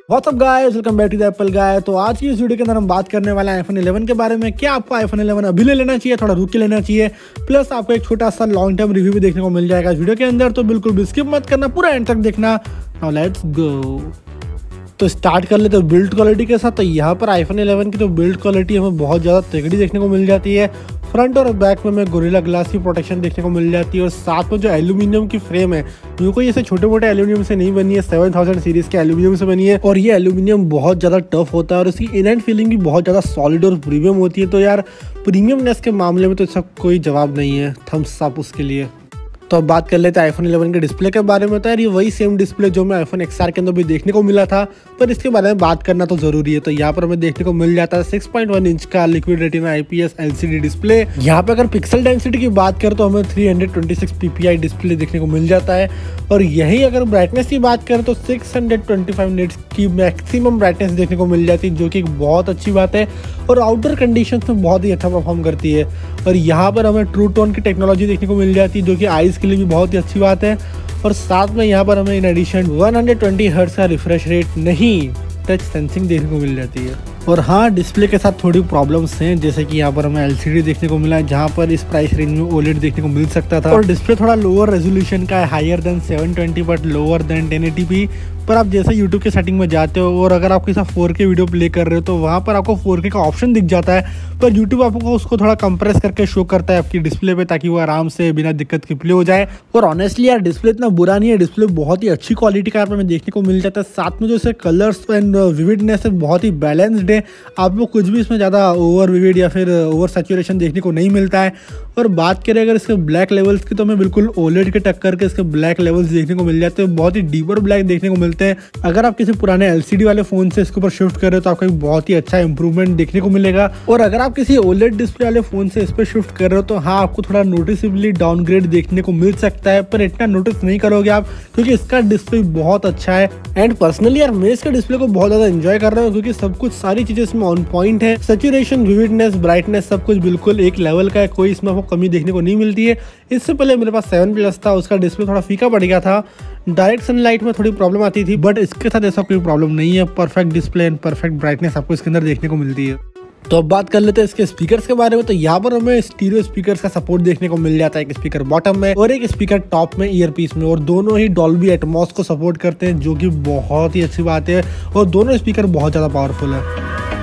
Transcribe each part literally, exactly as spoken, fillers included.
What's up guys, welcome back to the Apple guy. तो आज की इस वीडियो के अंदर हम बात करने वाले हैं आईफोन इलेवन के बारे में। क्या आपको आईफोन इलेवन अभी ले लेना चाहिए, थोड़ा रुक के लेना चाहिए, प्लस आपको एक छोटा सा लॉन्ग टर्म रिव्यू भी देखने को मिल जाएगा इस वीडियो के अंदर। तो बिल्कुल भी स्किप मत करना, पूरा एंड तक देखना। Now let's go. तो स्टार्ट कर लेते हैं बिल्ड क्वालिटी के साथ। तो यहाँ पर आईफोन इलेवन की जो बिल्ड क्वालिटी हमें बहुत ज़्यादा तगड़ी देखने को मिल जाती है। फ्रंट और बैक में हमें गोरिल्ला ग्लास की प्रोटेक्शन देखने को मिल जाती है, और साथ में जो एल्यूमिनियम की फ्रेम है ये कोई ऐसे छोटे मोटे एल्यूमिनियम से नहीं बनी है, सेवन थाउजेंड सीरीज के एल्यूमिनियम से बनी है। और ये एल्यूमिनियम बहुत ज़्यादा टफ होता है और इसकी इन एंड फीलिंग भी बहुत ज़्यादा सॉलिड और प्रीमियम होती है। तो यार प्रीमियमनेस के मामले में तो इसका कोई जवाब नहीं है, थम्स अप उसके लिए। तो अब बात कर लेते हैं आईफोन इलेवन के डिस्प्ले के बारे में। तो यार ये वही सेम डिस्प्ले जो हमें आईफोन एक्स आर के अंदर भी देखने को मिला था, पर इसके बारे में बात करना तो जरूरी है। तो यहाँ पर हमें देखने को मिल जाता है सिक्स पॉइंट वन इंच का liquid retina IPS LCD display. यहाँ पे अगर पिक्सल डेंसिटी की बात करें तो हमें three hundred twenty six PPI display देखने को मिल जाता है। और यही अगर ब्राइटनेस की बात करें तो six hundred twenty five nits की मैक्सिमम ब्राइटनेस देखने को मिल जाती है, जो कि एक बहुत अच्छी बात है और आउटडोर कंडीशंस में बहुत ही अच्छा परफॉर्म करती है। और यहाँ पर हमें ट्रू टोन की टेक्नोलॉजी देखने को मिल जाती है, जो कि आईज के लिए भी बहुत ही अच्छी बात है। और साथ में यहाँ पर हमें in addition one hundred twenty hertz का रिफ्रेश रेट नहीं, टच सेंसिंग देखने को मिल जाती है। और हाँ, डिस्प्ले के साथ थोड़ी प्रॉब्लम्स हैं, जैसे कि यहाँ पर हमें एलसीडी देखने को मिला है, जहाँ पर इस प्राइस रेंज में ओलेड देखने को मिल सकता था। और डिस्प्ले थोड़ा लोअर रेजोल्यूशन का है, higher than seven twenty but lower than ten eighty P. पर आप जैसे यूट्यूब के सेटिंग में जाते हो और अगर आप किसी फोर के वीडियो प्ले कर रहे हो तो वहाँ पर आपको फोर के का ऑप्शन दिख जाता है, पर यूट्यूब आपको उसको थोड़ा कंप्रेस करके शो करता है आपकी डिस्प्ले पे, ताकि वो आराम से बिना दिक्कत के प्ले हो जाए। और ऑनेस्टली यार डिस्प्ले इतना बुरा नहीं है, डिस्प्ले बहुत ही अच्छी क्वालिटी का हमें देखने को मिल जाता है। साथ में जो इसके कलर्स एंड विविडनेस है बहुत ही बैलेंस्ड है, आपको कुछ भी इसमें ज़्यादा ओवर विविड या फिर ओवर सैचुरेशन देखने को नहीं मिलता है। और बात करें अगर इसके ब्लैक लेवल्स की, तो हमें बिल्कुल ओलेड के टक्कर के इसके ब्लैक लेवल्स देखने को मिल जाते हैं, बहुत ही डीपर ब्लैक देखने को मिलते हैं। अगर आप किसी पुराने एलसीडी वाले फोन से इसके ऊपर शिफ्ट कर रहे हो तो आपको एक बहुत ही अच्छा इंप्रूवमेंट देखने को मिलेगा। और अगर आप किसी ओलेड डिस्प्ले वाले फोन से इस पर शिफ्ट कर रहे हो तो हाँ, आपको थोड़ा नोटिसेबली डाउनग्रेड देखने को मिल सकता है, पर इतना नोटिस नहीं करोगे आप, क्योंकि इसका डिस्प्ले बहुत अच्छा है। एंड पर्सनली यार मैं इसके डिस्प्ले को बहुत ज्यादा एंजॉय कर रहा हूँ, क्योंकि सब कुछ सारी चीजें इसमें ऑन पॉइंट है। सैचुरेशन, विविडनेस, ब्राइटनेस सब कुछ बिल्कुल एक लेवल का है, कोई इसमें आपको कमी देखने को नहीं मिलती है। इससे पहले मेरे पास सेवन प्लस था, उसका डिस्प्ले थोड़ा फीका पड़ गया था, डायरेक्ट सनलाइट में थोड़ी प्रॉब्लम आती थी, बट इसके साथ ऐसा कोई प्रॉब्लम नहीं है। Perfect display and perfect brightness आपको इसके अंदर देखने को मिलती है। तो अब बात कर लेते हैं इसके स्पीकर्स के बारे में। तो यहाँ पर हमें स्टीरियो स्पीकर्स का सपोर्ट देखने को मिल जाता है, एक स्पीकर बॉटम में और एक स्पीकर टॉप में ईयरपीस में, और दोनों ही डॉल्बी एटमॉस को सपोर्ट करते हैं, जो कि बहुत ही अच्छी बात है। और दोनों स्पीकर बहुत ज़्यादा पावरफुल है।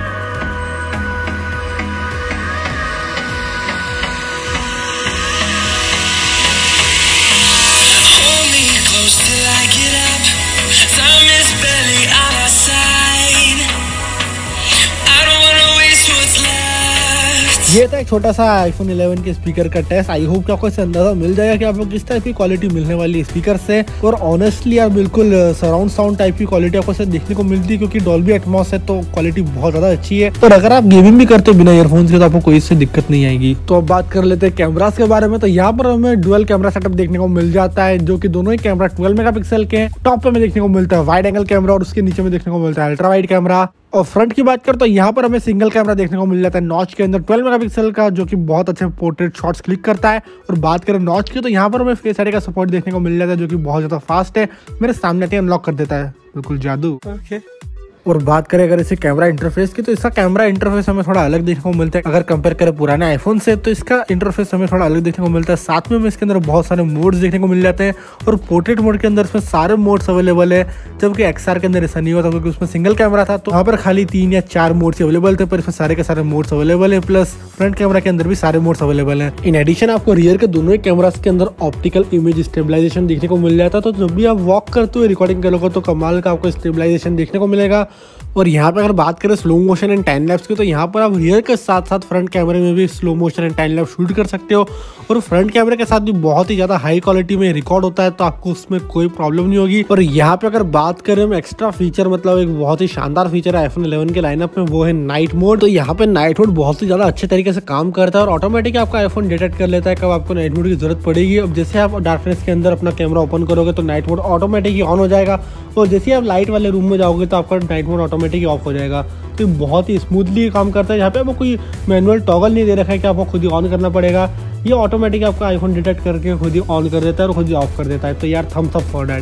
ये था एक छोटा सा आईफोन इलेवन के स्पीकर का टेस्ट। आई होप कि आपको इससे अंदाजा मिल जाएगा कि आपको किस टाइप की क्वालिटी मिलने वाली है स्पीकर से। और ऑनेस्टली यार बिल्कुल सराउंड साउंड टाइप की क्वालिटी आपको इससे देखने को मिलती है, क्योंकि डॉल्बी एटमॉस है तो क्वालिटी बहुत ज्यादा अच्छी है। और अगर आप गेमिंग भी करते हो बिना ईयरफोन्स के तो आपको कोई इससे दिक्कत नहीं आएगी। तो अब बात कर लेते हैं कैमरास के बारे में। तो यहाँ पर हमें डुअल कैमरा सेटअप देखने को मिल जाता है, जो कि दोनों ही कैमरा ट्वेल्व मेगा पिक्सल के हैं। टॉप पे हमें देखने को मिलता है वाइड एंगल कैमरा और उसके नीचे में देखने को मिलता है अल्ट्रा वाइड कैमरा। और फ्रंट की बात करें तो यहाँ पर हमें सिंगल कैमरा देखने को मिल जाता है नॉच के अंदर ट्वेल्व मेगापिक्सल का, जो कि बहुत अच्छे पोर्ट्रेट शॉट्स क्लिक करता है। और बात करें नॉच की तो यहाँ पर हमें फेस आईडी का सपोर्ट देखने को मिल जाता है, जो कि बहुत ज़्यादा फास्ट है, मेरे सामने आते अनलॉक कर देता है, बिल्कुल जादू। ओके। और बात करें अगर इसे कैमरा इंटरफेस की, तो इसका कैमरा इंटरफेस हमें थोड़ा अलग देखने को मिलता है। अगर कंपेयर करें पुराने आईफोन से तो इसका इंटरफेस हमें थोड़ा अलग देखने को मिलता है। साथ में हमें इसके अंदर बहुत सारे मोड्स देखने को मिल जाते हैं, और पोर्ट्रेट मोड के अंदर इसमें सारे मोड्स अवेलेबल है, जबकि एक्सआर के अंदर ऐसा नहीं होता, क्योंकि उसमें सिंगल कैमरा था तो वहाँ पर खाली तीन या चार मोड्स अवेलेबल थे, पर इसमें सारे के सारे मोड्स अवेलेबल है। प्लस फ्रंट कैमरा के अंदर भी सारे मोड्स अवेलेबल है। इन एडिशन आपको रियर के दोनों ही कैमरास के अंदर ऑप्टिकल इमेज स्टेबलाइजेशन देखने को मिल जाता है, तो जब भी आप वॉक करते हुए रिकॉर्डिंग करोगे तो कमाल का आपको स्टेबलाइजेशन देखने को मिलेगा। और यहाँ पे अगर बात करें slow motion and time lapse की, तो यहाँ पर आप रियर के साथ साथ फ्रंट कैमरे में भी slow motion and time lapse shoot कर सकते हो, और फ्रंट कैमरे के साथ भी बहुत ही ज़्यादा हाई क्वालिटी में रिकॉर्ड होता है, तो आपको उसमें कोई प्रॉब्लम नहीं होगी। और यहाँ पे अगर बात करें हम एक्स्ट्रा फीचर, मतलब एक बहुत ही शानदार फीचर है आईफोन इलेवन के लाइनअप में, वो है नाइट मोड। तो यहाँ पे नाइट मोड बहुत ही ज़्यादा अच्छे तरीके से काम करता है और ऑटोमेटिक आपका आईफोन डिटेक्ट कर लेता है कब आपको नाइट मोड की जरूरत पड़ेगी। अब जैसे आप डार्कनेस के अंदर अपना कैमरा ओपन करोगे तो नाइट मोड ऑटोमेटिक ही ऑन हो जाएगा, और जैसे आप लाइट वाले रूम में जाओगे तो आपका नाइट मोड ऑटोमेटिक ही ऑफ हो जाएगा। तो बहुत ही स्मूथली काम करता है। यहाँ पे आपको कोई मैनुअल टॉगल नहीं दे रखा है कि आपको खुद ही ऑन करना पड़ेगा, ये ऑटोमेटिक आपका आईफोन डिटेक्ट करके खुद ही ऑन कर देता है और खुद ही ऑफ कर देता है। तो यार थम्स अप फॉर दैट।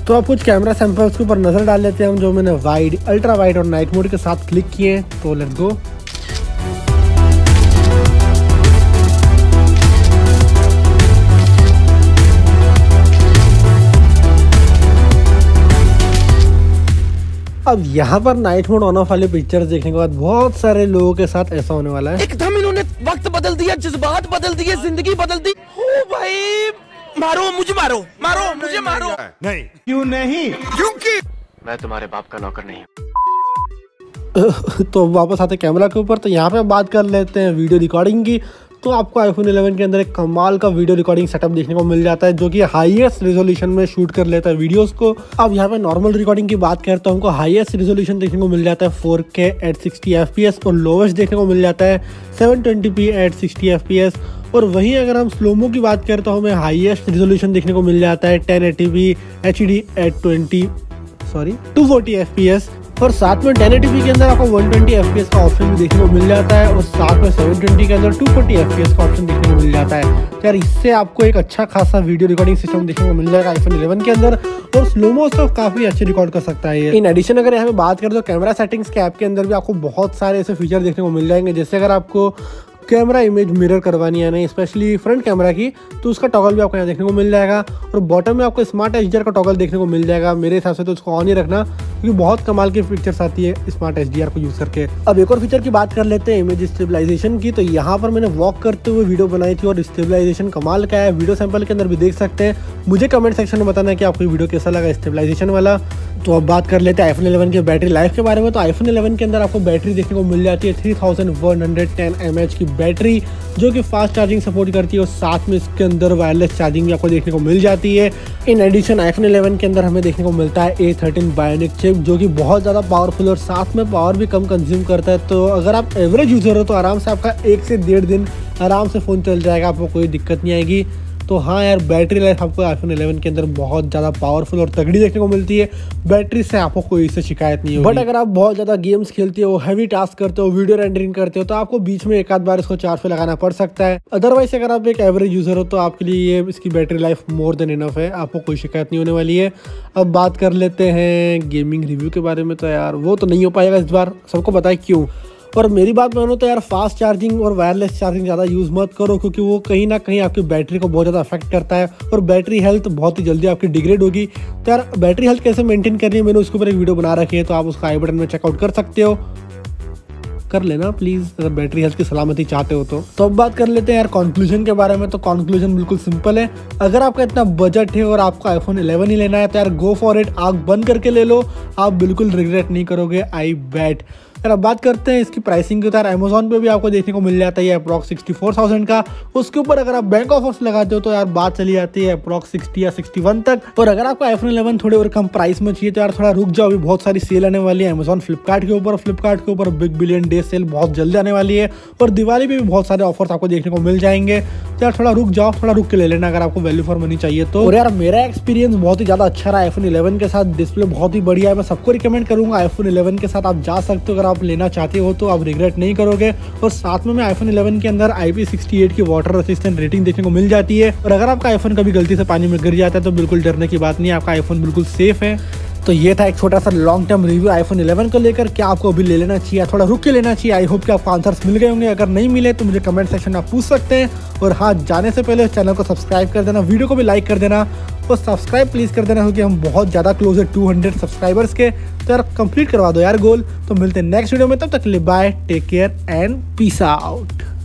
तो अब कुछ कैमरा सैंपल्स के ऊपर नजर डाल लेते हैं हम, जो मैंने वाइड, अल्ट्रा वाइड और नाइट मोड के साथ क्लिक किए। तो लेट्स गो। अब यहाँ पर नाइट मोड ऑन ऑफ वाले पिक्चर्स देखने के बाद बहुत सारे लोगों के साथ ऐसा होने वाला है, एकदम इन्होंने वक्त बदल दिया, जज्बात बदल दिए, जिंदगी बदल दी। ओ भाई मारो मुझे, मारो मारो मुझे, मारो। नहीं, क्यों नहीं? क्योंकि मैं तुम्हारे बाप का नौकर नहीं हूँ। तो वापस आते कैमरा के ऊपर। तो यहाँ पे बात कर लेते हैं वीडियो रिकॉर्डिंग की। तो आपको आईफोन इलेवन के अंदर एक कमाल का वीडियो रिकॉर्डिंग सेटअप देखने को मिल जाता है, जो कि हाईएस्ट रेजोल्यूशन में शूट कर लेता है वीडियोस को। अब यहाँ पे नॉर्मल रिकॉर्डिंग की बात करता हूँ, हमको हाईएस्ट रेजोल्यूशन देखने को मिल जाता है four K at sixty F P S और लोवेस्ट देखने को मिल जाता है seven twenty P at sixty F P S. और वहीं अगर हम स्लोमो की बात करता हूँ, हमें हाईएस्ट रेजोल्यूशन देखने को मिल जाता है ten eighty P H D at twenty sorry two forty F P S. और साथ में टेन एटी पी के अंदर आपको one twenty F P S का ऑप्शन भी देखने को मिल जाता है और साथ में सेवन ट्वेंटी के अंदर two forty F P S का ऑप्शन देखने को मिल जाता है। तो यार इससे आपको एक अच्छा खासा वीडियो रिकॉर्डिंग सिस्टम देखने को मिल जाएगा आईफोन इलेवन के अंदर, और स्लोमो तो काफी अच्छे रिकॉर्ड कर सकता है ये। इन एडिशन अगर यहाँ पे बात करें तो कैमरा सेटिंग्स के ऐप के अंदर भी आपको बहुत सारे ऐसे फीचर देखने को मिल जाएंगे, जैसे अगर आपको कैमरा इमेज मिरर करवानी है नहीं, स्पेशली फ्रंट कैमरा की, तो उसका टॉगल भी आपको यहाँ देखने को मिल जाएगा। और बॉटम में आपको स्मार्ट एच डी आर का टॉगल देखने को मिल जाएगा। मेरे हिसाब से तो उसको ऑन ही रखना, क्योंकि बहुत कमाल की पिक्चर्स आती है स्मार्ट एच डी आर को यूज़ करके। अब एक और फीचर की बात कर लेते हैं इमेज स्टेबलाइजेशन की। तो यहाँ पर मैंने वॉक करते हुए वीडियो बनाई थी और स्टेबलाइजेशन कमाल का है, वीडियो सैंपल के अंदर भी देख सकते हैं। मुझे कमेंट सेक्शन में बताना है कि आपको वीडियो कैसा लगा स्टेबलाइजेशन वाला। तो अब बात कर लेते हैं आईफोन इलेवन के बैटरी लाइफ के बारे में। तो आईफोन इलेवन के अंदर आपको बैटरी देखने को मिल जाती है three thousand one hundred ten M H की बैटरी, जो कि फास्ट चार्जिंग सपोर्ट करती है और साथ में इसके अंदर वायरलेस चार्जिंग भी आपको देखने को मिल जाती है। इन एडिशन आईफोन इलेवन के अंदर हमें देखने को मिलता है ए थर्टीन बायोनिक चिप, जो कि बहुत ज़्यादा पावरफुल और साथ में पावर भी कम कंज्यूम करता है। तो अगर आप एवरेज यूज़र हो तो आराम से आपका एक से डेढ़ दिन आराम से फ़ोन चल जाएगा, आपको कोई दिक्कत नहीं आएगी। तो हाँ यार, बैटरी लाइफ आपको आईफोन इलेवन के अंदर बहुत ज़्यादा पावरफुल और तगड़ी देखने को मिलती है। बैटरी से आपको कोई इससे शिकायत नहीं होगी। बट अगर आप बहुत ज़्यादा गेम्स खेलते हो, हैवी टास्क करते हो, वीडियो रेंडरिंग करते हो, तो आपको बीच में एक आध बार इसको चार्ज पे लगाना पड़ सकता है। अदरवाइज अगर आप एक एवरेज यूज़र हो तो आपके लिए ये इसकी battery life more than enough है, आपको कोई शिकायत नहीं होने वाली है। अब बात कर लेते हैं गेमिंग रिव्यू के बारे में। तो यार वो तो नहीं हो पाएगा इस बार, सबको पता है क्यों। और मेरी बात मानो तो यार फास्ट चार्जिंग और वायरलेस चार्जिंग ज़्यादा यूज़ मत करो, क्योंकि वो कहीं ना कहीं आपकी बैटरी को बहुत ज़्यादा अफेक्ट करता है और बैटरी हेल्थ बहुत ही जल्दी आपकी डिग्रेड होगी। तो यार बैटरी हेल्थ कैसे मेंटेन करनी है, मैंने उसके ऊपर एक वीडियो बना रखी है, तो आप उसका आई बटन में चेकआउट कर सकते हो, कर लेना प्लीज़ अगर बैटरी हेल्थ की सलामती चाहते हो तो। तो अब बात कर लेते हैं यार कंक्लूजन के बारे में। तो कंक्लूजन बिल्कुल सिंपल है, अगर आपका इतना बजट है और आपको आईफोन इलेवन ही लेना है तो यार गो फॉर इट, आग बंद करके ले लो, आप बिल्कुल रिग्रेट नहीं करोगे, आई बैट। यार अब बात करते हैं इसकी प्राइसिंग की। तो यार अमेजोन पे भी आपको देखने को मिल जाता है अप्रॉक्स सिक्सटी फोर थाउजेंड का, उसके ऊपर अगर आप बैंक ऑफर्स लगाते हो तो यार बात चली जाती है अप्रॉक्स सिक्सटी या सिक्सटी वन तक। और अगर आपको आईफोन इलेवन थोड़े और कम प्राइस में चाहिए तो यार थोड़ा रुक जाओ, अभी बहुत सारी सेल आने वाली है अमेजोन फ्लिपकार्ट के ऊपर। फ्लिपकार्ट के ऊपर बिग बिलियन डे सेल बहुत जल्दी आने वाली है और दिवाली पे भी बहुत सारे ऑफर्स आपको देखने को मिल जाएंगे। तो यार थोड़ा रुक जाओ, थोड़ा रुक के ले लेना अगर आपको वैल्यू फॉर मनी चाहिए तो। और यार मेरा एक्सपीरियंस बहुत ही ज़्यादा अच्छा रहा आईफोन इलेवन के साथ, डिस्प्ले बहुत ही बढ़िया है। मैं सबको रिकमेंड करूँगा आईफोन इलेवन के साथ आप जा सकते हो, अगर आप लेना चाहते हो तो आप रिग्रेट नहीं करोगे। और साथ में मैं आईफोन इलेवन के अंदर आई पी सिक्सटी एट की वाटर रेसिस्टेंट रेटिंग देखने को मिल जाती है। और अगर आपका आईफोन कभी गलती से पानी में गिर जाता है तो बिल्कुल डरने की बात नहीं है, आपका आईफोन बिल्कुल सेफ है। तो ये था एक छोटा सा long term review iPhone eleven को लेकर। क्या आपको अभी ले लेना चाहिए, थोड़ा रुक के लेना चाहिए? आई होप कि आपको आंसर्स मिल गए होंगे, अगर नहीं मिले तो मुझे कमेंट सेक्शन में आप पूछ सकते हैं। और हाँ, जाने से पहले चैनल को सब्सक्राइब कर देना, वीडियो को भी लाइक कर देना और सब्सक्राइब प्लीज़ कर देना, क्योंकि हम बहुत ज़्यादा क्लोज है टू हंड्रेड सब्सक्राइबर्स के। तो यार कंप्लीट करवा दो यार गोल। तो मिलते हैं नेक्स्ट वीडियो में, तब तक के लिए bye, take care and peace out.